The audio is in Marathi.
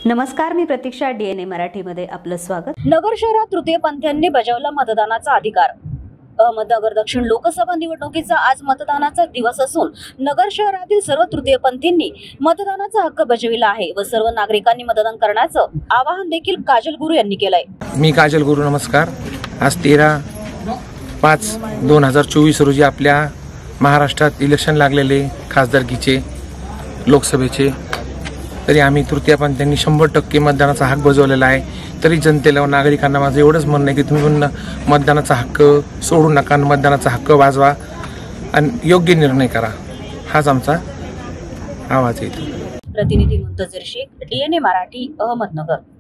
नमस्कार, मी प्रतीक्षा. DNA मराठीमध्ये आपलं स्वागत. नगर शहरात तृतीयपंथीयांनी बजावला मतदानाचा अधिकार. अहमदनगर दक्षिण लोकसभा निवडणुकीचा आज मतदानाचा दिवस असून नगर शहरातील सर्व तृतीयपंथींनी मतदानाचा हक्क बजावला आहे व सर्व नागरिकांनी मतदान करण्याचं आवाहन देखील काजल गुरु यांनी केलंय. मी काजल गुरु. नमस्कार. आज 13/5/2024 रोजी आपल्या महाराष्ट्रात इलेक्शन लागलेले खासदारकीचे, लोकसभेचे. तरी आम्ही तृतीयपंथीयांनी 100% मतदानाचा हक्क बजावलेला आहे. तरी जनतेला व नागरिकांना माझं एवढंच म्हणणं आहे की तुम्ही पण मतदानाचा हक्क सोडू नका, मतदानाचा हक्क वाजवा आणि योग्य निर्णय करा. हाच आमचा आवाज आहे. प्रतिनिधी मुंतजर शेख, DNA मराठी, अहमदनगर.